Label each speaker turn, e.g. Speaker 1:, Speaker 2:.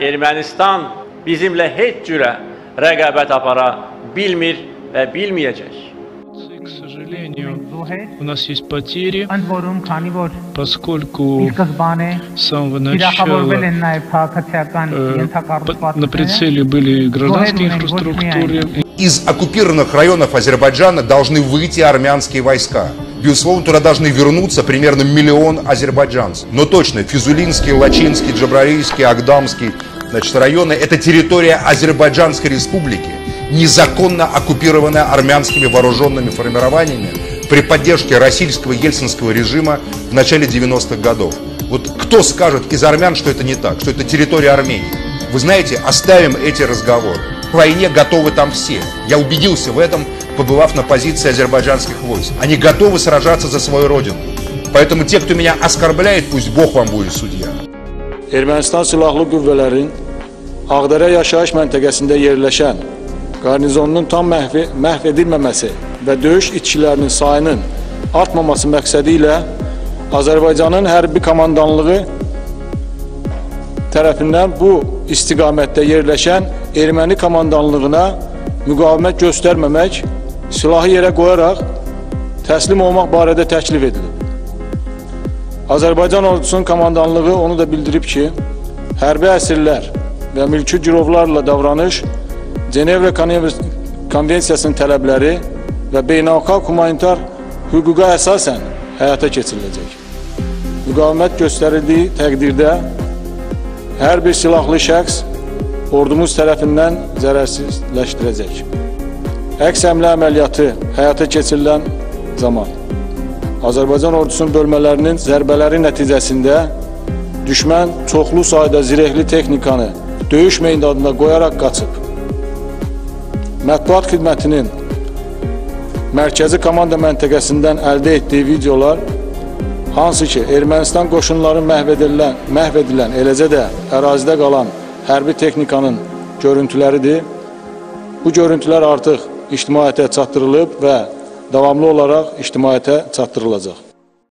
Speaker 1: Ermənistan bizimlə heç cürə rəqabət apara bilmir və bilməyəcək.
Speaker 2: К сожалению, у нас есть потери, поскольку с самого начала на прицеле были гражданские инфраструктуры.
Speaker 3: Из оккупированных районов Азербайджана должны выйти армянские войска. Безусловно, туда должны вернуться примерно 1 миллион азербайджанцев. Но точно, Физулинский, Лачинский, Джабраильский, Агдамский районы – это территория Азербайджанской республики, незаконно оккупированная армянскими вооруженными формированиями при поддержке российского ельцинского режима в начале 90-х годов. Вот кто скажет из армян, что это не так, что это территория Армении? Вы знаете, оставим эти разговоры. К войне готовы там все. Я убедился в этом, побывав на позиции азербайджанских войск. Они готовы сражаться за свою родину. Поэтому те, кто меня оскорбляет, пусть Бог вам будет судья.
Speaker 4: Ermənistan silahlı qüvvələrin Ağdərə yaşayış məntəqəsində yerləşən qarnizonunun tam məhv edilməməsi və döyüş itkilərinin sayının artmaması məqsədi ilə Azərbaycanın hərbi komandanlığı tərəfindən bu istiqamətdə yerləşən erməni komandanlığına müqavimət göstərməmək, silahı yerə qoyaraq təslim olmaq barədə təklif edilib. Azərbaycan ordusunun komandanlığı onu da bildirib ki, hərbi əsirlər və mülki girovlarla davranış Cenevre Konvensiyasının tələbləri və beynəlxalq humanitar hüquqa əsasən həyata keçiriləcək. Müqavimət göstərildiyi təqdirdə hər bir silahlı şəxs ordumuz tərəfindən zərərsizləşdirəcək. Əks həmlə əməliyyatı həyata keçirilən zaman Azərbaycan ordusunun bölmələrinin zərbələri nəticəsində düşmən çoxlu sayda zirehli texnikanı döyüş meydanına qoyaraq qaçıb. Mətbuat xidmətinin mərkəzi komanda məntəqəsindən əldə etdiyi videolar, hansı ki, Ermənistan qoşunları məhv edilən, eləcə də ərazidə qalan hərbi texnikanın görüntüləridir. Bu görüntülər artıq ictimaiyyətə çatdırılıb və davamlı olaraq ictimaiyyətə çatdırılacaq.